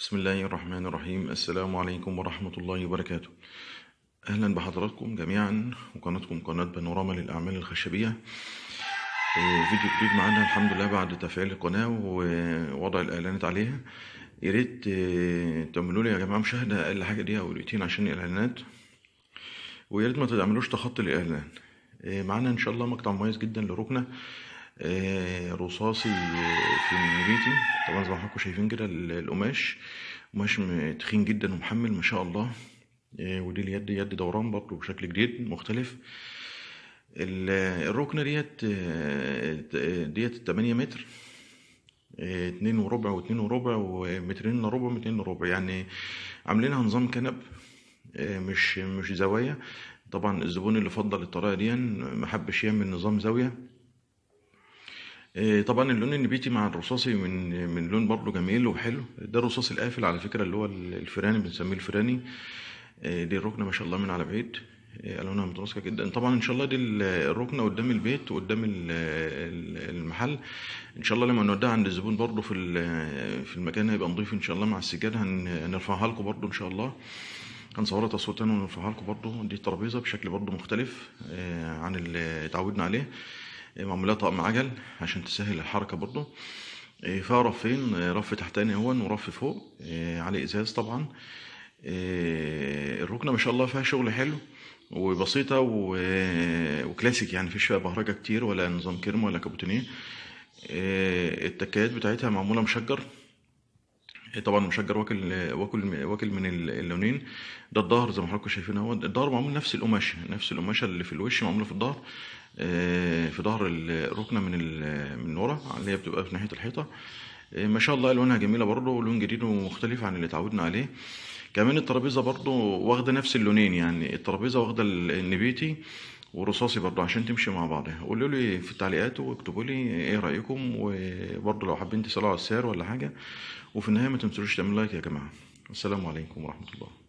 بسم الله الرحمن الرحيم. السلام عليكم ورحمة الله وبركاته. أهلا بحضراتكم جميعا وقناتكم قناة بانوراما للأعمال الخشبية. فيديو جديد معانا الحمد لله بعد تفعيل القناة ووضع الإعلانات عليها. يا ريت تعملوا لي يا جماعة مشاهدة أقل حاجة دقيقة أو دقيقتين عشان الإعلانات، ويا ريت ما تعملوش تخطي الإعلان. معانا إن شاء الله مقطع مميز جدا لركنة رصاصي في النبيتي. طبعا زي ما حضراتكم شايفين كده القماش قماش تخين جدا ومحمل ما شاء الله. ودي اليد يد دوران برضه بشكل جديد مختلف. الركنة ديت 8 متر، 2 وربع و2 وربع ومترين الا ربع 200 الا ربع، يعني عاملينها نظام كنب مش زوايا. طبعا الزبون اللي فضل الطريقة دي محبش يعمل نظام زاوية. طبعا اللون النبيتي مع الرصاصي من لون برضه جميل وحلو. ده الرصاص القافل على فكرة اللي هو الفراني، بنسميه الفراني. دي الركنة ما شاء الله من على بعيد، ألوانها متناسقة جدا. طبعا إن شاء الله دي الركنة قدام البيت وقدام المحل. إن شاء الله لما نوديها عند الزبون برضه في المكان هيبقى نضيف إن شاء الله. مع السجاد هنرفعها لكم برضه إن شاء الله، هنصورها تصوير تاني ونرفعها لكم برضه. دي الترابيزة بشكل برضه مختلف عن اللي اتعودنا عليه. معمولها طقم عجل عشان تسهل الحركة برضه. فيها رفين، رف تحتاني هون ورف فوق عليه ازاز. طبعا الركنة ما شاء الله فيها شغل حلو وبسيطة وكلاسيك، يعني مفيش فيها بهرجة كتير ولا نظام كيرم ولا كابوتينيه. التكات بتاعتها معمولة مشجر، طبعا مشجر واكل من اللونين. ده الظهر زي ما حضراتكم شايفين اهو. الظهر معمول نفس القماشه اللي في الوش معموله في الظهر، في ظهر الركنه من ورا اللي هي بتبقى في ناحيه الحيطه. ما شاء الله الوانها جميله برضه، لون جديد ومختلف عن اللي اتعودنا عليه. كمان الترابيزه برضه واخده نفس اللونين، يعني الترابيزه واخده النبيتي ورصاصي برضه عشان تمشي مع بعضها. قولوا لي في التعليقات واكتبوا لي ايه رايكم، وبرضه لو حابين تسالوا على السعر ولا حاجه. وفي النهايه ما تنسوش تعملوا لايك يا جماعه. السلام عليكم ورحمه الله.